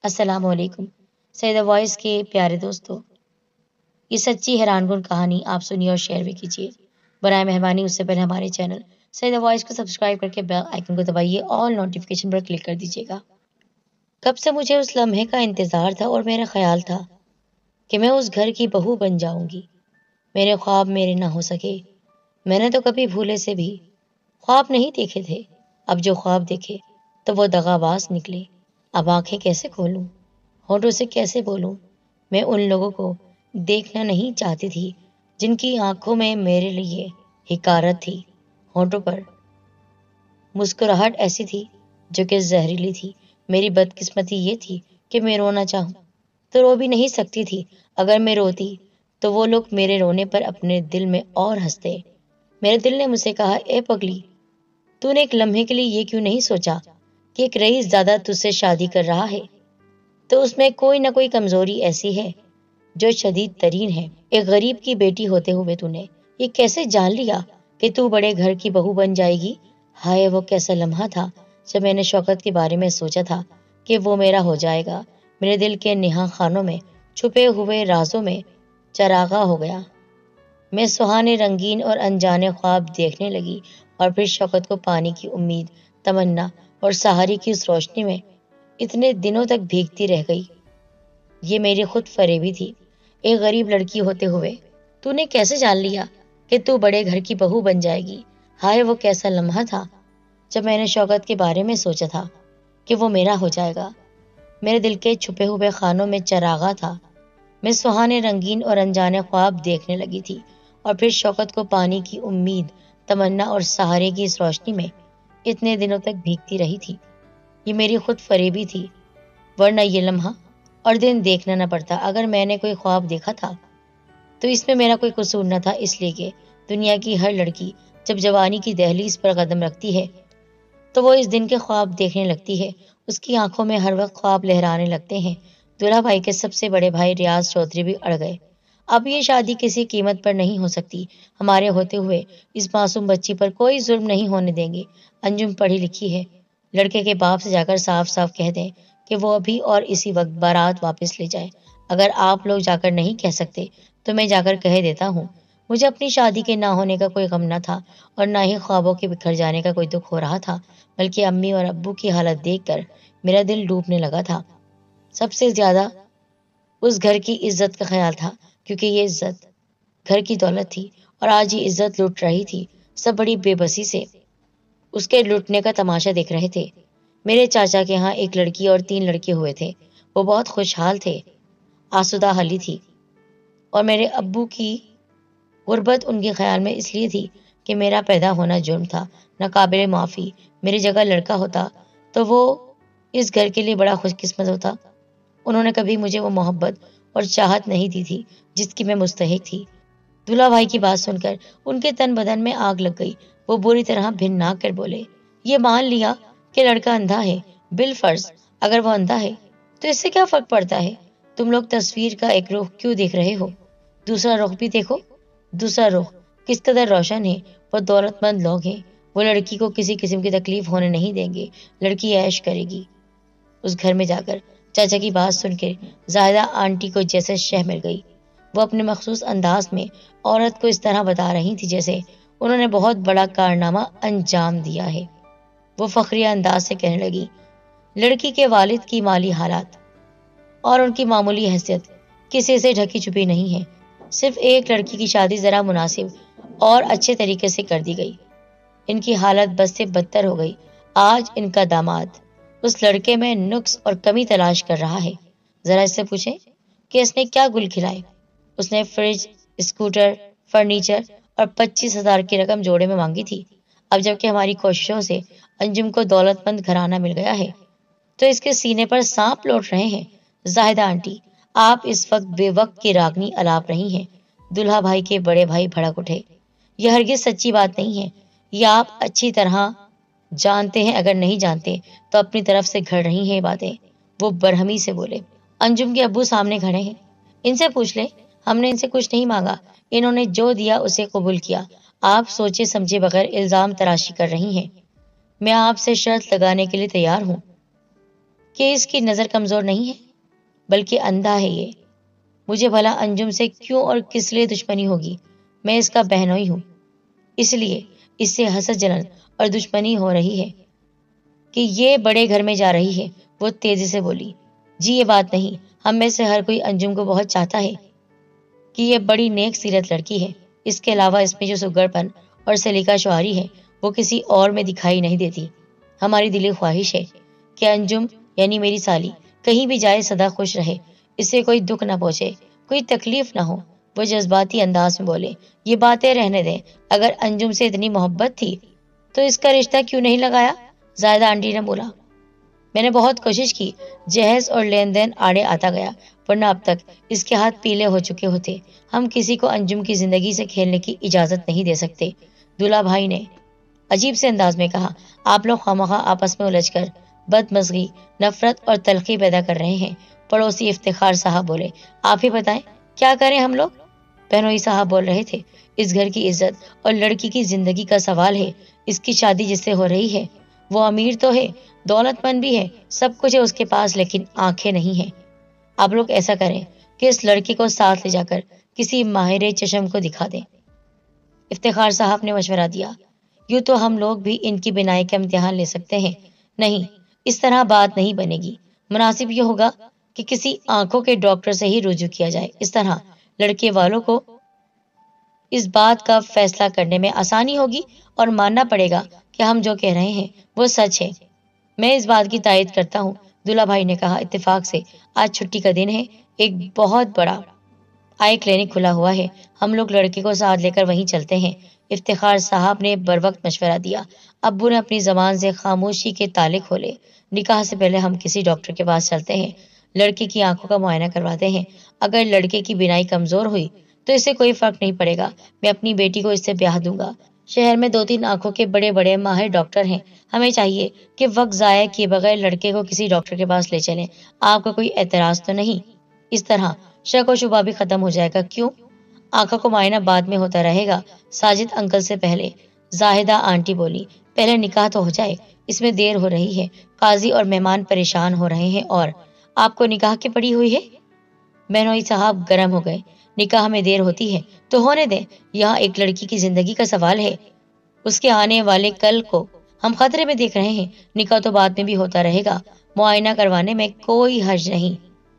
अस्सलाम वालेकुम। सईदा वॉइस के प्यारे दोस्तों, ये सच्ची हैरानकुन कहानी आप सुनिए और शेयर भी कीजिए। बराए मेहरबानी उससे पहले हमारे चैनल सईदा वॉइस को सब्सक्राइब करके बेल आइकन को दबाइए और नोटिफिकेशन पर क्लिक कर दीजिएगा। कब से मुझे उस लम्हे का इंतजार था और मेरा ख्याल था कि मैं उस घर की बहू बन जाऊंगी। मेरे ख्वाब मेरे ना हो सके। मैंने तो कभी भूले से भी ख्वाब नहीं देखे थे। अब जो ख्वाब देखे तो वो दगाबाज निकले। अब आंखें कैसे खोलूं, होठों से कैसे बोलूं। मैं उन लोगों को देखना नहीं चाहती थी जिनकी आंखों में मेरे लिए हिकारत थी। होठों पर मुस्कुराहट ऐसी थी जो कि जहरीली थी। मेरी बदकिस्मती ये थी कि मैं रोना चाहूं तो रो भी नहीं सकती थी। अगर मैं रोती तो वो लोग मेरे रोने पर अपने दिल में और हंसते। मेरे दिल ने मुझसे कहा, ए पगली, तूने एक लम्हे के लिए ये क्यों नहीं सोचा कि एक रईस ज़्यादा तुझसे शादी कर रहा है तो उसमें कोई ना कोई कमजोरी ऐसी है जो शदीद तरीन है। एक गरीब की बेटी होते हुए तूने ये कैसे जान लिया कि तू बड़े घर की बहू बन जाएगी। हाय, वो कैसा लम्हा था जब मैंने शौकत के बारे में सोचा था कि वो मेरा हो जाएगा। मेरे दिल के नेहा खानों में छुपे हुए राजों में चरागा हो गया। मैं सुहाने रंगीन और अनजाने ख्वाब देखने लगी और फिर शौकत को पाने की उम्मीद, तमन्ना और सहारे की उस रोशनी में इतने दिनों तक भीगती रह गई। ये मेरी खुद फरेबी थी। एक गरीब लड़की होते हुए तूने कैसे जान लिया कि तू बड़े घर की बहू बन जाएगी। हाय, वो कैसा लम्हा था जब मैंने शौकत के बारे में सोचा था कि वो मेरा हो जाएगा। मेरे दिल के छुपे हुए खानों में चरागा था। मैं सुहाने रंगीन और अनजाने ख्वाब देखने लगी थी और फिर शौकत को पाने की उम्मीद, तमन्ना और सहारे की इस रोशनी में इतने दिनों तक भीगती रही थी। ये मेरी खुद फरेबी थी, वरना ये लम्हा और दिन देखना न पड़ता। अगर मैंने कोई ख्वाब देखा था तो इसमें मेरा कोई कसूर न था, इसलिए कि दुनिया की हर लड़की जब जवानी की दहलीज पर कदम रखती है तो वो इस दिन के ख्वाब देखने लगती है। उसकी आंखों में हर वक्त ख्वाब लहराने लगते हैं। दूल्हा भाई के सबसे बड़े भाई रियाज चौधरी भी अड़ गए। अब ये शादी किसी कीमत पर नहीं हो सकती। हमारे होते हुए इस मासूम बच्ची पर कोई जुल्म नहीं होने देंगे। अंजुम पढ़ी लिखी है। लड़के के बाप से जाकर साफ साफ कह दें कि वो अभी और इसी वक्त बारात वापस ले जाए। अगर आप लोग जाकर नहीं कह सकते तो मैं जाकर कह देता हूँ। मुझे अपनी शादी के ना होने का कोई गम न था और ना ही ख्वाबों के बिखर जाने का कोई दुख हो रहा था, बल्कि अम्मी और अब्बू की हालत देखकर मेरा दिल डूबने लगा था। सबसे ज्यादा उस घर की इज्जत का ख्याल था, क्योंकि ये इज्जत घर की दौलत थी और आज ये इज्जत लूट रही थी। सब बड़ी बेबसी से उसके लूटने का तमाशा देख रहे थे। मेरे चाचा के यहाँ एक लड़की और 3 लड़के हुए थे। वो बहुत खुशहाल थे। आसुदा हाली थी और मेरे अब्बू की गुर्बत उनके ख्याल में इसलिए थी कि मेरा पैदा होना जुर्म था, नाकाबिले माफ़ी। मेरी जगह लड़का होता तो वो इस घर के लिए बड़ा खुशकिस्मत होता। उन्होंने कभी मुझे वो मोहब्बत और चाहत नहीं दी थी जिसकी मैं मुस्तहिक थी। दूल्हा भाई की बात सुनकर उनके तन बदन में आग लग गई। वो बुरी तरह भिन्न कर बोले, ये मान लिया कि लड़का अंधा है। बिल फर्ज अगर वो अंधा है तो इससे क्या फर्क पड़ता है। तुम लोग तस्वीर का एक रुख क्यों देख रहे हो, दूसरा रुख भी देखो। दूसरा रुख किस कदर रोशन है। वो दौलतमंद लोग हैं। वो लड़की को किसी किस्म की तकलीफ होने नहीं देंगे। लड़की ऐश करेगी। उस घर में जाकर चाचा की बात सुनकर जाहिदा आंटी को जैसे शह मिल गई। वो अपने मखसूस अंदाज में औरत को इस तरह बता रही थी जैसे उन्होंने बहुत बड़ा कारनामा अंजाम दिया है। वो फखरिया अंदाज से कहने लगी, लड़की के वालिद की माली हालात और उनकी मामूली हैसियत किसी से ढकी छुपी नहीं है। सिर्फ एक लड़की की शादी जरा मुनासिब और अच्छे तरीके से कर दी गई। इनकी हालत बद से बदतर हो गई। आज इनका दामाद उस लड़के में नुक्स और कमी तलाश कर रहा है। जरा इससे पूछें कि इसने क्या गुल खिलाए। उसने फ्रिज, स्कूटर, फर्नीचर और 25,000 की रकम जोड़े में मांगी थी। अब जबकि हमारी कोशिशों से अंजुम को दौलतमंद घराना मिल गया है तो इसके सीने पर सांप लौट रहे हैं। जाहिदा आंटी, आप इस वक्त बेवक्त की रागनी अलाप रही हैं। दुल्हा भाई के बड़े भाई भड़क उठे। यह हरगिज सच्ची बात नहीं है। यह आप अच्छी तरह जानते हैं। अगर नहीं जानते तो अपनी तरफ से घड़ रही हैं बातें। वो बरहमी से बोले, अंजुम के अब्बू सामने खड़े हैं, इनसे पूछ ले। हमने इनसे कुछ नहीं मांगा। इन्होंने जो दिया उसे कबूल किया। आप सोचे समझे बगैर इल्जाम तराशी कर रही हैं। मैं आपसे शर्त लगाने के लिए तैयार हूँ کہ اس کی نظر کمزور نہیں ہے بلکہ اندھا ہے یہ. مجھے بھلا انجم سے کیوں اور کس لیے دشمنی ہوگی؟ میں اس کا بہنوئی ہوں. اس لیے اس سے حسد جلن اور دشمنی ہو رہی ہے کہ یہ بڑے گھر میں جا رہی ہے. وہ تیزی سے بولی. جی یہ بات نہیں. ہم میں سے ہر کوئی انجم کو بہت چاہتا ہے کہ یہ بڑی نیک سیرت لڑکی ہے. اس کے علاوہ اس میں جو سگڑ پن اور سلیقہ شعاری ہے وہ کسی اور میں دکھائی نہیں دیتی. ہماری دلی خواہش ہے کہ انجم یعنی میری سالی کہیں بھی جائے سدا خوش رہے. اسے کوئی دکھ نہ پہنچے, کوئی تکلیف نہ ہو. وہ جذباتی انداز میں بولے. یہ باتیں رہنے دیں. اگر انجم سے اتنی محبت تھی تو اس کا رشتہ کیوں نہیں لگایا؟ زاہدہ آنٹی نے بولا. میں نے بہت کوشش کی. جہیز اور لین دین آڑے آتا گیا ورنہ اب تک اس کے ہاتھ پیلے ہو چکے ہوتے. ہم کسی کو انجم کی زندگی سے کھیلنے کی اجازت نہیں دے سکتے. دولہا بھائی نے عجیب سے انداز میں کہا. آپ لوگ خواہ آپس میں الجھ کر بدمزگی, نفرت اور تلخی پیدا کر رہے ہیں. پڑوسی افتخار صاحب بولے. آپ ہی بتائیں کیا کریں ہم لوگ؟ بہنوئی صاحب بول رہے تھے. اس گھر کی عزت اور لڑکی کی زندگی کا سوال ہے. اس کی شادی جس سے ہو رہی ہے وہ امیر تو ہے, دولت مند بھی ہے, سب کچھ ہے اس کے پاس, لیکن آنکھیں نہیں ہیں. آپ لوگ ایسا کریں کہ اس لڑکی کو ساتھ لے جا کر کسی ماہر چشم کو دکھا دیں. افتخار صاحب نے مشورہ دیا. یوں تو ہم لوگ بھی ان کی بینائی کا امتحان لے سکتے ہیں. نہیں, اس طرح بات نہیں بنے گی. مناسب یہ ہوگا کہ کسی آنکھوں کے ڈاکٹر سے ہی رجوع کیا جائے. اس طرح لڑکے والوں کو اس بات کا فیصلہ کرنے میں آسانی ہوگی اور ماننا پڑے گا کہ ہم جو کہہ رہے ہیں وہ سچ ہے. میں اس بات کی تائید کرتا ہوں, دولہا بھائی نے کہا. اتفاق سے آج چھٹی کا دن ہے. ایک بہت بڑا آئی کلینک کھلا ہوا ہے. ہم لوگ لڑکے کو ساتھ لے کر وہیں چلتے ہیں. افتخار صاحب نے بروقت مشورہ دیا. ابو نے اپنی زبان سے خاموشی کے تالے کھولے. نکاح سے پہلے ہم کسی ڈاکٹر کے پاس چلتے ہیں, لڑکی کی آنکھوں کا معائنہ کرواتے ہیں. اگر لڑکے کی بینائی کمزور ہوئی تو اس سے کوئی فرق نہیں پڑے گا. میں اپنی بیٹی کو اس سے بیاہ دوں گا. شہر میں 2-3 آنکھوں کے بڑے بڑے ماہر ڈاکٹر ہیں. ہمیں چاہیے کہ وقت ضائع کیے بغیر لڑکے کو کسی ڈاکٹر کے پاس لے چلیں. آپ کا کوئی اعتراض تو نہیں؟ اس طرح شک و شبہ بھی ختم ہو جائے گا. کیوں؟ آنکھوں کو معائنہ بعد میں ہوتا رہے گا, ساجد انکل سے پہلے. زاہدہ آنٹی بولی. پہلے نکاح تو ہو جائے, اس میں دیر ہو رہی ہے. قاضی اور مہمان پریشان ہو رہے ہیں. اور آپ کو نکاح کی پڑی ہوئی ہے؟ بہنوئی صاحب گرم ہو گئے. نکاح میں دیر ہوتی ہے تو ہونے دیں. یہاں ایک لڑکی کی زندگی کا سوال ہے. اس کے آنے والے کل کو ہم خطرے میں دیکھ رہے ہیں. نکاح تو بعد میں بھی ہوتا رہے گا. معائنہ کروانے میں کوئی حرج نہیں.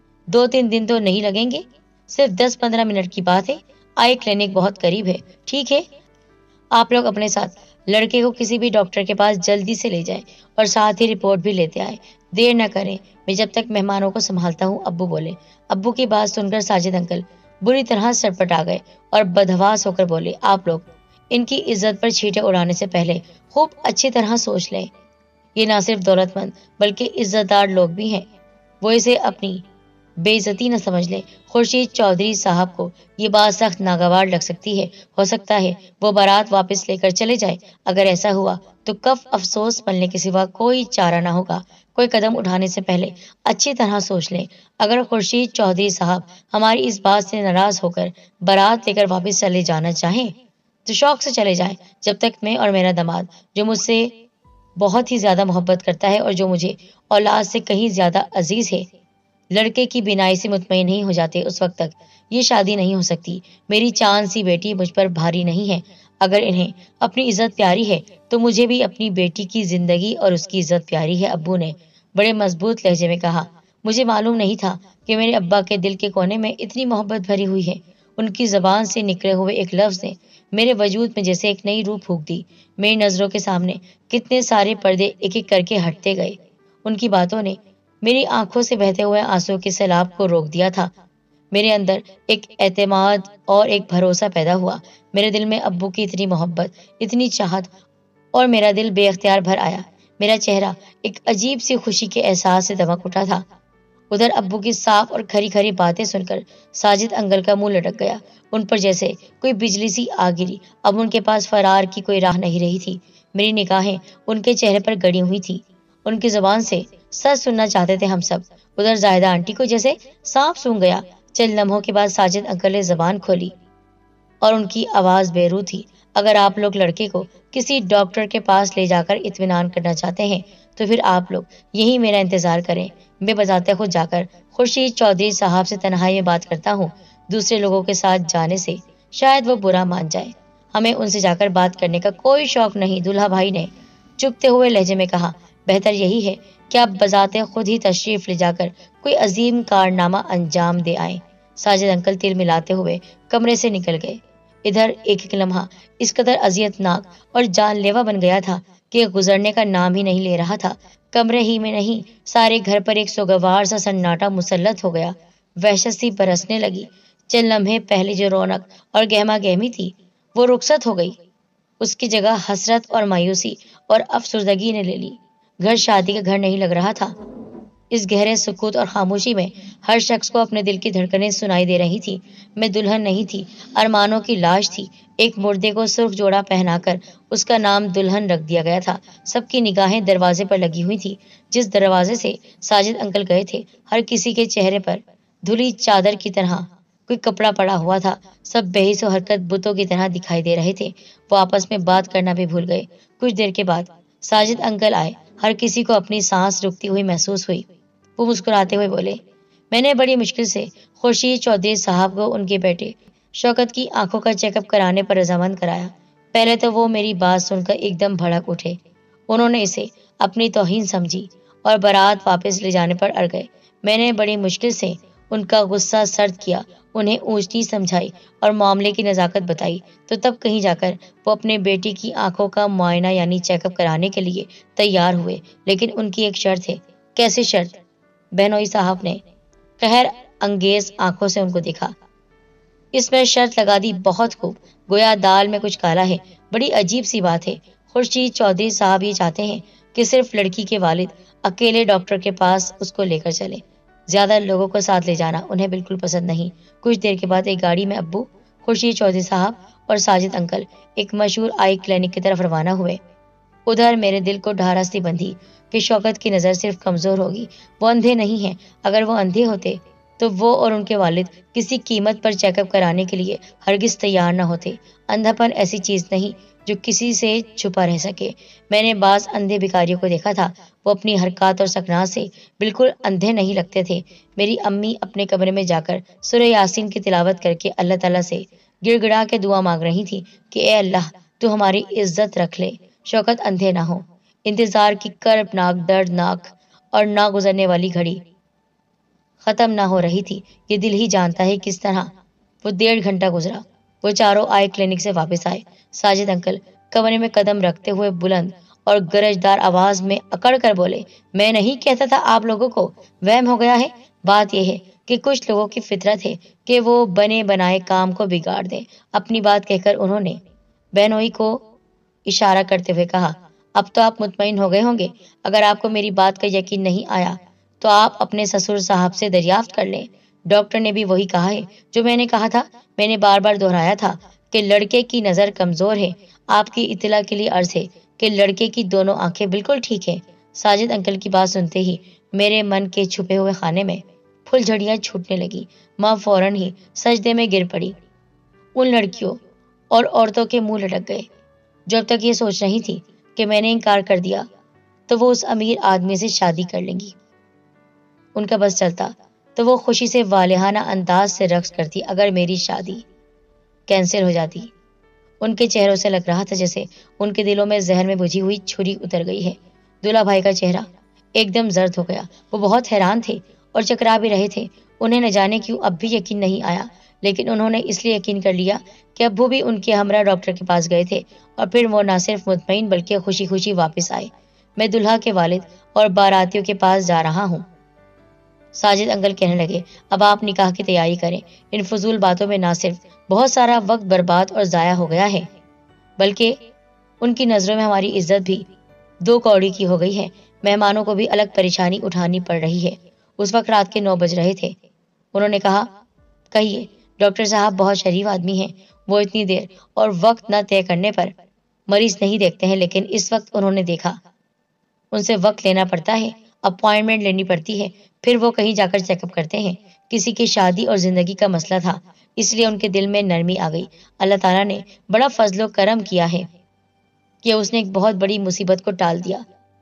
2-3 دن تو نہیں لگیں گے, صرف 10-15 منٹ کی بات ہے. آئی کلینک بہت قریب ہے. ٹھیک ہے, آپ لوگ اپنے ساتھ لڑکے کو کسی بھی ڈاکٹر کے پاس جلدی سے لے جائیں اور ساتھ ہی رپورٹ بھی لیتے آئے. دیر نہ کریں, میں جب تک مہمانوں کو سنبھالتا ہوں. ابو بولے. ابو کی بات سن کر ساجد انکل بری طرح سرپٹ آ گئے اور بدحواس ہو کر بولے. آپ لوگ ان کی عزت پر چھینٹے اڑانے سے پہلے خوب اچھی طرح سوچ لیں. یہ نہ صرف دولت مند بلکہ عزت دار لوگ بھی ہیں. وہ اسے اپنی بے عزتی نہ سمجھ لیں. خورشید چودھری صاحب کو یہ بات سخت ناگوار لگ سکتی ہے. ہو سکتا ہے وہ بارات واپس لے کر چلے جائے. اگر ایسا ہوا تو کف افسوس ملنے کے سوا کوئی چارہ نہ ہوگا. کوئی قدم اٹھانے سے پہلے اچھی طرح سوچ لیں. اگر خورشید چودھری صاحب ہماری اس بات سے ناراض ہو کر بارات لے کر واپس چلے جانا چاہیں تو شوق سے چلے جائیں, جب تک میں اور میرا داماد جو مجھ سے بہت ہی زیادہ محبت کرتا ہے اور جو مجھے اولاد سے کہیں زیادہ عزیز ہے لڑکے کی بینائی سے مطمئن نہیں ہو جاتے, اس وقت تک یہ شادی نہیں ہو سکتی. میری چاند سی بیٹی مجھ پر بھاری نہیں ہے. اگر انہیں اپنی عزت پیاری ہے تو مجھے بھی اپنی بیٹی کی زندگی اور اس کی عزت پیاری ہے. ابو نے بڑے مضبوط لہجے میں کہا. مجھے معلوم نہیں تھا کہ میرے ابا کے دل کے کونے میں اتنی محبت بھری ہوئی ہے. ان کی زبان سے نکلے ہوئے ایک لفظ نے میرے وجود میں جیسے ایک نئی روح پھونک دی. میری نظروں کے سامنے کتنے سارے پردے ایک ایک کر کے ہٹتے گئے. ان کی باتوں نے میری آنکھوں سے بہتے ہوئے آنسو کے سیلاب کو روک دیا تھا. میرے اندر ایک اعتماد اور ایک بھروسہ پیدا ہوا. میرے دل میں ابو کی اتنی محبت, اتنی چاہت, اور میرا دل بے اختیار بھر آیا. میرا چہرہ ایک عجیب سی خوشی کے احساس سے دمک اٹھا تھا. ادھر ابو کی صاف اور کھری کھری باتیں سن کر ساجد انکل کا منہ لٹک گیا. ان پر جیسے کوئی بجلی سی آ گری. اب ان کے پاس فرار کی کوئی راہ نہیں رہی تھی. میری نگاہیں ان کے چہرے پر گڑی ہوئی تھی. ان کی زبان سے سچ سننا چاہتے تھے ہم سب. ادھر زاہدہ آنٹی کو جیسے سانپ سونگھ گیا. چند لمحوں کے بعد ساجد انکل نے زبان کھولی اور ان کی آواز بے روح تھی. اگر آپ لوگ لڑکے کو کسی ڈاکٹر کے پاس لے جا کر اطمینان کرنا چاہتے ہیں تو پھر آپ لوگ یہی میرا انتظار کریں. मैं बजाते खुद जाकर खुर्शीद चौधरी साहब से तन्हाई में बात करता हूँ। दूसरे लोगों के साथ जाने से शायद वो बुरा मान जाए, हमें उनसे जाकर बात करने का कोई शौक नहीं। दुल्हा भाई ने चुपते हुए लहजे में कहा, बेहतर यही है कि आप बजाते खुद ही तशरीफ ले जाकर कोई अजीम कारनामा अंजाम दे आए। साजिद अंकल तिल मिलाते हुए कमरे से निकल गए। इधर एक एक लम्हा इस कदर अजियतनाक और जानलेवा बन गया था कि गुजरने का नाम ही नहीं ले रहा था। कमरे ही में नहीं, सारे घर पर एक सोगवार सा सन्नाटा मुसल्लत हो गया। वहशत सी बरसने लगी। चंद लम्हे पहले जो रौनक और गहमा गहमी थी वो रुखसत हो गई। उसकी जगह हसरत और मायूसी और अफसुर्दगी ने ले ली। घर शादी का घर नहीं लग रहा था। इस गहरे सुकूत और खामोशी में हर शख्स को अपने दिल की धड़कनें सुनाई दे रही थी। मैं दुल्हन नहीं थी, अरमानों की लाश थी। एक मुर्दे को सुर्ख जोड़ा पहनाकर उसका नाम दुल्हन रख दिया गया था। सबकी निगाहें दरवाजे पर लगी हुई थी। जिस दरवाजे से साजिद अंकल गए थे, हर किसी के चेहरे पर धुली चादर की तरह कोई कपड़ा पड़ा हुआ था। सब बेहिस व हरकत बुतों की तरह दिखाई दे रहे थे। वो आपस में बात करना भी भूल गए। कुछ देर के बाद साजिद अंकल आए। हर किसी को अपनी सांस रुकती हुई महसूस हुई। वो मुस्कुराते हुए बोले, मैंने बड़ी मुश्किल से खुर्शीद चौधरी साहब को उनके बेटे शौकत की आंखों का चेकअप कराने पर रजामंद कराया। पहले तो वो मेरी बात सुनकर एकदम भड़क उठे। उन्होंने इसे अपनी तौहीन समझी और बारात वापस ले जाने पर अड़ गए। मैंने बड़ी मुश्किल से उनका गुस्सा सर्द किया, उन्हें ऊंच नीच समझाई और मामले की नज़ाकत बताई। तो तब कहीं जाकर वो अपने बेटी की आंखों का मुआयना यानी चेकअप कराने के लिए तैयार हुए। लेकिन उनकी एक शर्त है। कैसी शर्त? बहनोई साहब ने कहर अंगेज आंखों से उनको देखा। इसमें शर्त लगा दी, बहुत खूब, गोया दाल में कुछ काला है। बड़ी अजीब सी बात है। खुर्शीद चौधरी साहब ये चाहते हैं कि सिर्फ लड़की के वालिद अकेले डॉक्टर के पास उसको लेकर चले। ज्यादा लोगों को साथ ले जाना उन्हें बिल्कुल पसंद नहीं। कुछ देर के बाद एक गाड़ी में अब्बू, खुर्शीद चौधरी साहब और साजिद अंकल एक मशहूर आई क्लिनिक की तरफ रवाना हुए। उधर मेरे दिल को ढारस सी बंधी कि शौकत की नज़र सिर्फ कमज़ोर होगी, वो अंधे नहीं हैं। अगर वो अंधे होते तो वो और उनके वालिद किसी कीमत पर चेकअप कराने के लिए हरगिज तैयार न होते। अंधापन ऐसी चीज़ नहीं जो किसी से छुपा रह सके। मैंने बाज अंधे भिखारियों को देखा था, वो अपनी हरकत और सकनात से बिल्कुल अंधे नहीं लगते थे। मेरी अम्मी अपने कमरे में जाकर सूरह यासीन की तिलावत करके अल्लाह ताला से गिड़गिड़ा के दुआ मांग रही थी कि ए अल्लाह, तू हमारी इज्जत रख ले, शौकत अंधे ना हो। इंतजार की कर्बनाक, दर्दनाक और ना गुजरने वाली घड़ी खत्म ना हो रही थी। ये दिल ही जानता है किस तरह वो 1.5 घंटा गुजरा। वो चारों आई क्लिनिक से वापस आए। साजिद अंकल कमरे में कदम रखते हुए बुलंद और गरजदार आवाज में अकड़ कर बोले, मैं नहीं कहता था आप लोगों को वहम हो गया है। बात यह है कि कुछ लोगों की फितरत है कि वो बने बनाए काम को बिगाड़ दे। अपनी बात कहकर उन्होंने बहनोई को इशारा करते हुए कहा, अब तो आप मुतमईन हो गए होंगे। अगर आपको मेरी बात का यकीन नहीं आया तो आप अपने ससुर साहब से दरियाफ्त कर लें। डॉक्टर ने भी वही कहा है जो मैंने कहा था। मैंने बार बार दोहराया था कि लड़के की नज़र कमज़ोर है। आपकी इत्तला के लिए अर्ज है कि लड़के की दोनों आंखें बिल्कुल ठीक है। साजिद अंकल की बात सुनते ही मेरे मन के छुपे हुए खाने में फुलझड़ियाँ छूटने लगी। माँ फौरन ही सजदे में गिर पड़ी। उन लड़कियों और औरतों के मुंह लटक गए जो अब तक ये सोच रही थी कि मैंने इनकार कर दिया तो वो उस अमीर आदमी से शादी कर लेंगी। उनका बस चलता तो वो खुशी से वालिहाना अंदाज से रक्स करती अगर मेरी शादी कैंसिल हो जाती। उनके चेहरों से लग रहा था जैसे उनके दिलों में जहर में बुझी हुई छुरी उतर गई है। दूल्हा भाई का चेहरा एकदम जर्द हो गया। वो बहुत हैरान थे और चकरा भी रहे थे। उन्हें न जाने क्यों अब भी यकीन नहीं आया, लेकिन उन्होंने इसलिए यकीन कर लिया कि अब्बू भी उनके हमरा डॉक्टर के पास गए थे और फिर वो न सिर्फ मुतमईन बल्कि खुशी खुशी वापस आए। मैं दुल्हा के वालिद और बारातियों के पास जा रहा हूँ। साजिद अंकल कहने लगे, अब आप निकाह की तैयारी करें। इन फजूल बातों में ना सिर्फ बहुत सारा वक्त बर्बाद और ज़ाया हो गया है, बल्कि उनकी नज़रों में हमारी इज्जत भी 2 कौड़ी की हो गई है। मेहमानों को भी अलग परेशानी उठानी पड़ रही है। उस वक्त रात के 9 बज रहे थे। उन्होंने कहा, कहिए, डॉक्टर साहब बहुत शरीफ आदमी हैं। वो इतनी देर और वक्त न तय करने पर मरीज नहीं देखते हैं, लेकिन इस वक्त उन्होंने देखा। उनसे वक्त लेना पड़ता है, अपॉइंटमेंट लेनी पड़ती है, फिर वो कहीं जाकर चेकअप करते हैं। किसी की शादी और जिंदगी का मसला था, इसलिए उनके दिल में नरमी आ गई। अल्लाह ताला ने बड़ा फजलो करम किया है कि उसने एक बहुत बड़ी मुसीबत को टाल दिया।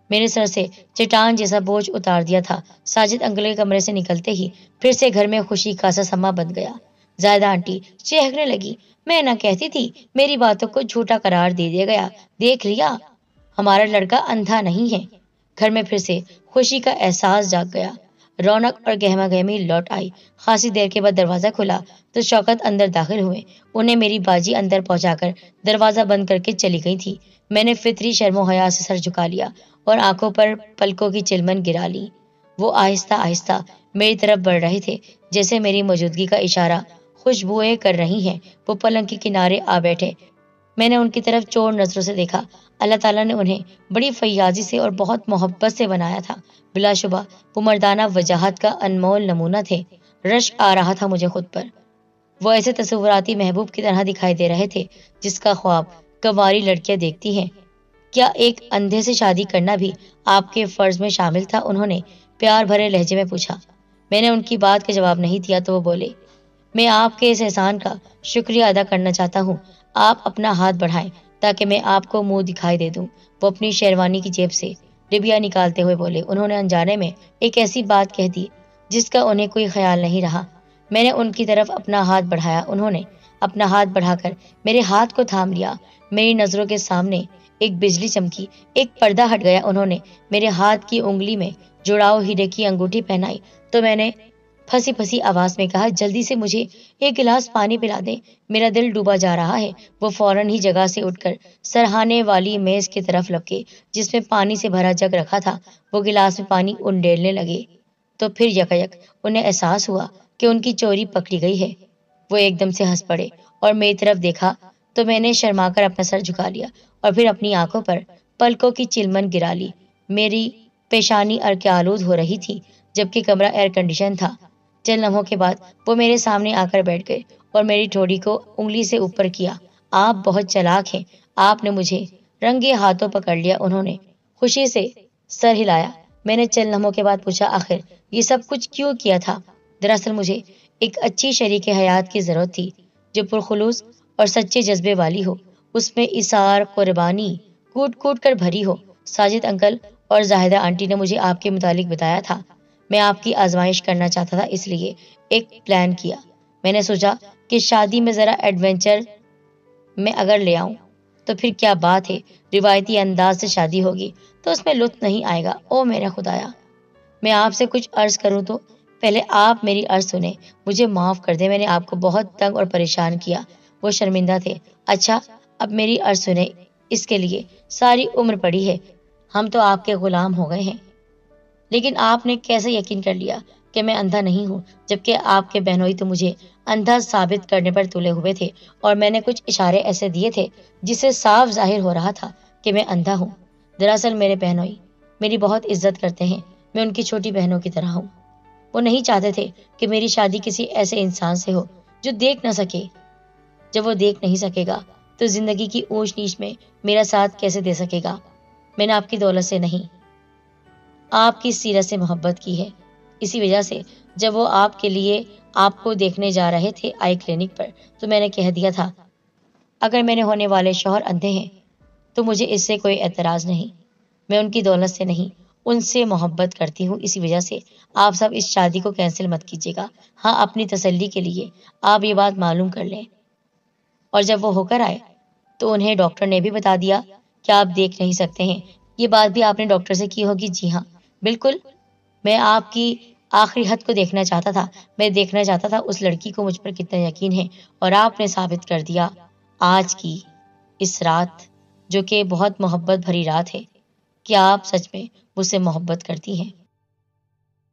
मेरे सर से चट्टान जैसा बोझ उतार दिया था। साजिद अंकल के कमरे से निकलते ही फिर से घर में खुशी का सा समा बन गया। जायदा आंटी चहकने लगी। मैं ना कहती थी, मेरी बातों को झूठा करार दे दिया गया। देख लिया, हमारा लड़का अंधा नहीं है। घर में फिर से खुशी का एहसास जाग गया। रौनक और गहमा गहमी लौट आई। खासी देर के बाद दरवाजा खुला तो शौकत अंदर दाखिल हुए। उन्हें मेरी बाजी अंदर पहुंचाकर दरवाजा बंद करके चली गई थी। मैंने फितरी शर्मो हया से सर झुका लिया और आंखों पर पलकों की चिलमन गिरा ली। वो आहिस्ता आहिस्ता मेरी तरफ बढ़ रहे थे, जैसे मेरी मौजूदगी का इशारा खुशबुएं कर रही हैं। वो पलंग के किनारे आ बैठे। मैंने उनकी तरफ चोर नजरों से देखा। अल्लाह ताला ने उन्हें बड़ी फैयाजी से और बहुत मोहब्बत से बनाया था। बिलाशुबा वो मर्दाना वजाहत का अनमोल नमूना थे। रश्क आ रहा था मुझे खुद पर। वो ऐसे तस्वुराती महबूब की तरह दिखाई दे रहे थे जिसका ख्वाब कंवारी लड़कियां देखती हैं। क्या एक अंधे से शादी करना भी आपके फर्ज में शामिल था? उन्होंने प्यार भरे लहजे में पूछा। मैंने उनकी बात का जवाब नहीं दिया तो वो बोले, मैं आपके इस एहसान का शुक्रिया अदा करना चाहता हूँ। आप अपना हाथ बढ़ाएं ताकि मैं आपको मुंह दिखाई दे दूं। वो अपनी शेरवानी की जेब से डिबिया निकालते हुए बोले। उन्होंने अनजाने में एक ऐसी बात कह दी जिसका उन्हें कोई ख्याल नहीं रहा। मैंने उनकी तरफ अपना हाथ बढ़ाया। उन्होंने अपना हाथ बढ़ाकर मेरे हाथ को थाम लिया। मेरी नजरों के सामने एक बिजली चमकी, एक पर्दा हट गया। उन्होंने मेरे हाथ की उंगली में जुड़ाव हीरे की अंगूठी पहनाई तो मैंने फंसी फंसी आवाज में कहा, जल्दी से मुझे एक गिलास पानी पिला दे, मेरा दिल डूबा जा रहा है। वो फौरन ही जगह से उठकर सरहाने वाली मेज की तरफ लपके जिसमें पानी से भरा जग रखा था। वो गिलास में पानी उंडेलने लगे तो फिर यकायक उन्हें एहसास हुआ कि उनकी चोरी पकड़ी गई है। वो एकदम से हंस पड़े और मेरी तरफ देखा तो मैंने शर्माकर अपना सर झुका लिया और फिर अपनी आंखों पर पलकों की चिलमन गिरा ली। मेरी पेशानी अर्क आलूद हो रही थी जबकि कमरा एयर कंडीशन था। चंद लम्हों के बाद वो मेरे सामने आकर बैठ गए और मेरी ठोड़ी को उंगली से ऊपर किया। आप बहुत चालाक हैं, आपने मुझे रंगे हाथों पकड़ लिया। उन्होंने खुशी से सर हिलाया। मैंने चंद लम्हों के बाद पूछा, आखिर ये सब कुछ क्यों किया था? दरअसल मुझे एक अच्छी शरीक हयात की जरूरत थी जो पुरखुलूस और सच्चे जज्बे वाली हो, उसमें इसार कुर्बानी कूट कूट कर भरी हो। साजिद अंकल और जाहिदा आंटी ने मुझे आपके मुतालिक बताया था। मैं आपकी आजमाइश करना चाहता था, इसलिए एक प्लान किया। मैंने सोचा कि शादी में जरा एडवेंचर में अगर ले आऊं तो फिर क्या बात है, रिवायती अंदाज से शादी होगी तो उसमें लुत्फ नहीं आएगा। ओ मेरा खुदाया, मैं आपसे कुछ अर्ज करूं तो पहले आप मेरी अर्ज सुने। मुझे माफ कर दे, मैंने आपको बहुत तंग और परेशान किया। वो शर्मिंदा थे। अच्छा, अब मेरी अर्ज सुने, इसके लिए सारी उम्र पड़ी है। हम तो आपके गुलाम हो गए हैं, लेकिन आपने कैसे यकीन कर लिया कि मैं अंधा नहीं हूँ, जबकि आपके बहनोई तो मुझे अंधा साबित करने पर तुले हुए थे और मैंने कुछ इशारे ऐसे दिए थे जिससे साफ जाहिर हो रहा था कि मैं अंधा हूँ। दरअसल मेरे बहनोई मेरी बहुत इज्जत करते हैं, मैं उनकी छोटी बहनों की तरह हूँ। वो नहीं चाहते थे कि मेरी शादी किसी ऐसे इंसान से हो जो देख न सके। जब वो देख नहीं सकेगा तो जिंदगी की ऊंच नीच में मेरा साथ कैसे दे सकेगा? मैंने आपकी दौलत से नहीं, आपकी सीरत से मोहब्बत की है। इसी वजह से जब वो आपके लिए आपको देखने जा रहे थे आई क्लिनिक पर, तो मैंने कह दिया था अगर मेरे होने वाले शौहर अंधे हैं तो मुझे इससे कोई एतराज नहीं। मैं उनकी दौलत से नहीं, उनसे मोहब्बत करती हूँ। इसी वजह से आप सब इस शादी को कैंसिल मत कीजिएगा। हाँ, अपनी तसल्ली के लिए आप ये बात मालूम कर लें। और जब वो होकर आए तो उन्हें डॉक्टर ने भी बता दिया कि आप देख नहीं सकते हैं। ये बात भी आपने डॉक्टर से की होगी? जी हाँ, बिल्कुल। मैं आपकी आखिरी हद को देखना चाहता था। मैं देखना चाहता था उस लड़की को मुझ पर कितना यकीन है, और आपने साबित कर दिया आज की इस रात, जो कि बहुत मोहब्बत भरी रात है, कि आप सच में मुझसे मोहब्बत करती हैं।